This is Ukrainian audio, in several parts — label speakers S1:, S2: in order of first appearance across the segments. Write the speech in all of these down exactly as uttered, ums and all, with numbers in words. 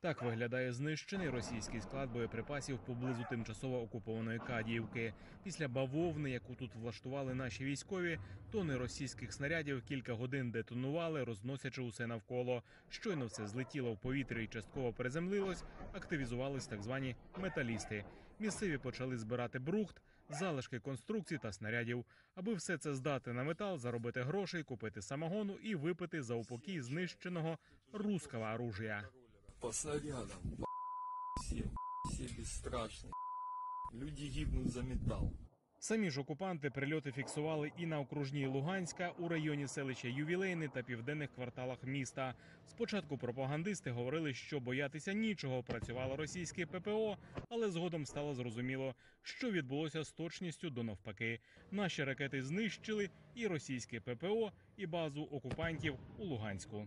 S1: Так виглядає знищений російський склад боєприпасів поблизу тимчасово окупованої Кадіївки. Після бавовни, яку тут влаштували наші військові, тони російських снарядів кілька годин детонували, розносячи усе навколо. Щойно все злетіло в повітря і частково приземлилось, активізувались так звані металісти. Місцеві почали збирати брухт, залишки конструкцій та снарядів. Аби все це здати на метал, заробити грошей, купити самогону і випити за упокій знищеного русского оружия.
S2: По снарядам, все, все бесстрашные. Люди гибнут за металл.
S1: Самі ж окупанти прильоти фіксували і на окружній Луганська, у районі селища Ювілейне та південних кварталах міста. Спочатку пропагандисти говорили, що боятися нічого, працювало російське ППО, але згодом стало зрозуміло, що відбулося з точністю до навпаки. Наші ракети знищили і російське ППО, і базу окупантів у Луганську.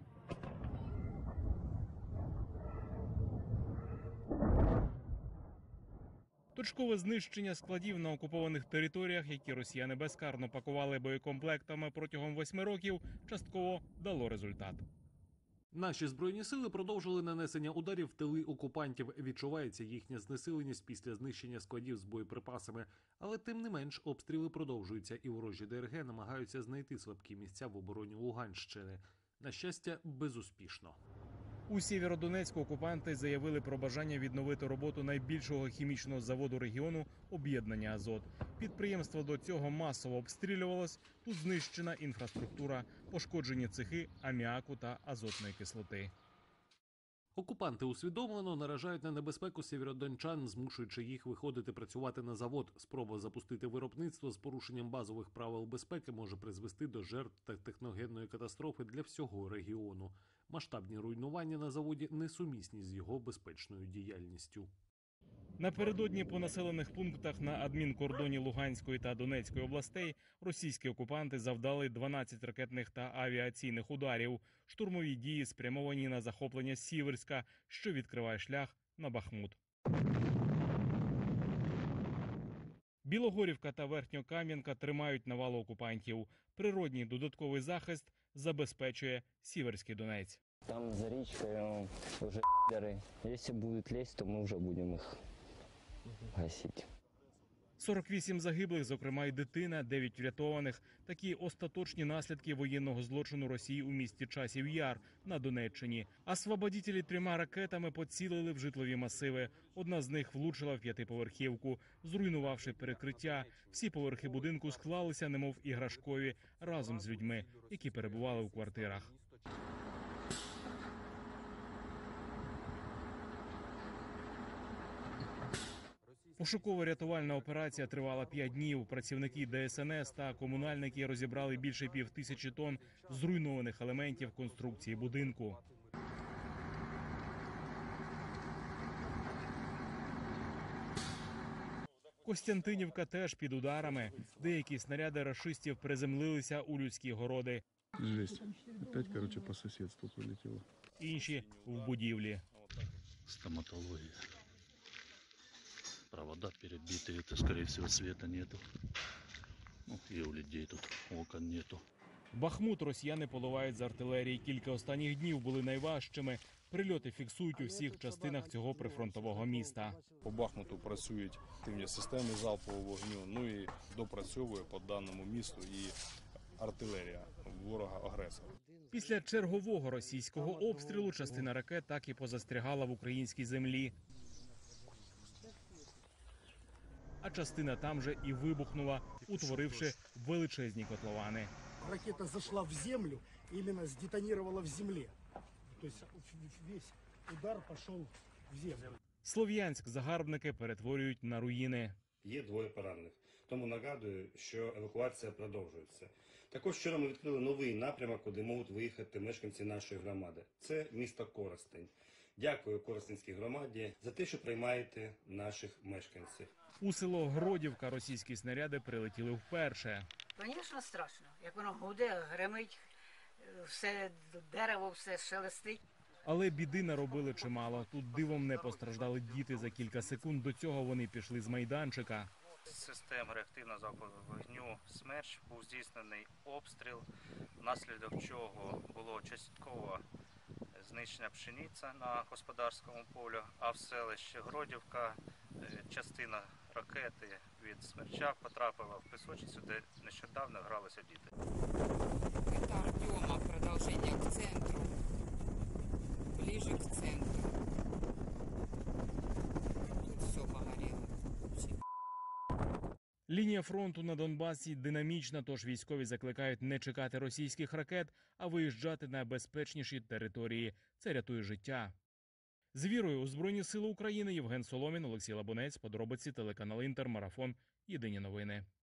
S1: Точкове знищення складів на окупованих територіях, які росіяни безкарно пакували боєкомплектами протягом восьми років, частково дало результат.
S3: Наші Збройні сили продовжили нанесення ударів в тили окупантів. Відчувається їхня знесиленість після знищення складів з боєприпасами. Але тим не менш обстріли продовжуються і ворожі ДРГ намагаються знайти слабкі місця в обороні Луганщини. На щастя, безуспішно.
S1: У Сєвєродонецьку окупанти заявили про бажання відновити роботу найбільшого хімічного заводу регіону «Об'єднання Азот». Підприємство до цього масово обстрілювалось, тут знищена інфраструктура, пошкоджені цехи аміаку та азотної кислоти.
S3: Окупанти усвідомлено наражають на небезпеку сєвєродончан, змушуючи їх виходити працювати на завод. Спроба запустити виробництво з порушенням базових правил безпеки може призвести до жертв та техногенної катастрофи для всього регіону. Масштабні руйнування на заводі несумісні з його безпечною діяльністю.
S1: Напередодні по населених пунктах на адмінкордоні Луганської та Донецької областей російські окупанти завдали дванадцять ракетних та авіаційних ударів. Штурмові дії спрямовані на захоплення Сіверська, що відкриває шлях на Бахмут. Білогорівка та Верхньокам'янка тримають навалу окупантів. Природній додатковий захист забезпечує Сіверський Донець.
S4: Там за річкою вже ***ери. Якщо будуть лізти, то ми вже будемо їх гасити.
S1: сорок вісім загиблих, зокрема й дитина, дев'ять врятованих. Такі остаточні наслідки воєнного злочину Росії у місті Часів Яр на Донеччині. Освободітелі трьома ракетами поцілили в житлові масиви. Одна з них влучила в п'ятиповерхівку, зруйнувавши перекриття. Всі поверхи будинку склалися, немов іграшкові, разом з людьми, які перебували у квартирах. Пошуково-рятувальна операція тривала п'ять днів. Працівники Де Ес Ен Ес та комунальники розібрали більше півтисячі тонн зруйнованих елементів конструкції будинку. Костянтинівка теж під ударами. Деякі снаряди рашистів приземлилися у людські городи.
S5: Жесть. Опять, короче, по сусідству прилетіло.
S1: Інші в будівлі.
S6: Стоматология. Провода перебиты, это, скорее всего, света нету. Ну, и у людей тут окон нету.
S1: Бахмут росіяни поливають з артилерії. Кілька останніх днів були найважчими. Прильоти фіксують у всіх частинах цього прифронтового міста.
S7: По Бахмуту працюють активні системи залпового вогню, ну і допрацьовує по даному місту і артилерія ворога-агресора.
S1: Після чергового російського обстрілу частина ракет так і позастрягала в українській землі. А частина там же і вибухнула, утворивши величезні котловани.
S8: Ракета зашла в землю, именно сдетонировала в земле. То есть весь удар пошел в землю.
S1: Слов'янськ загарбники перетворюють на руїни.
S9: Є двоє поранених. Тому нагадую, що евакуація продовжується. Також вчора ми відкрили новий напрямок, куди можуть виїхати мешканці нашої громади. Це місто Коростень. Дякую Коростенській громаді за те, що приймаєте наших мешканців.
S1: У село Гродівка російські снаряди прилетіли вперше.
S10: Звісно, страшно. Як воно гуде, гримить, все дерево, все шелестить.
S1: Але біди наробили чимало. Тут дивом не постраждали діти. За кілька секунд до цього вони пішли з майданчика.
S11: Систем реактивного залпового вогню «Смерч» був здійснений обстріл, внаслідок чого було частково знищена пшениця на господарському полі, а в селищі Гродівка е, частина ракети від Смерча потрапила в пісочницю, де нещодавно гралися діти.
S12: Это Артема, продолжение к центру, ближе к центру. Тут все погорело.
S1: Лінія фронту на Донбасі динамічна, тож військові закликають не чекати російських ракет, а виїжджати на безпечніші території. Це рятує життя. З вірою у Збройні Сили України Євген Соломін, Олексій Лабунець, подробиці, телеканал Інтер, Марафон, Єдині новини.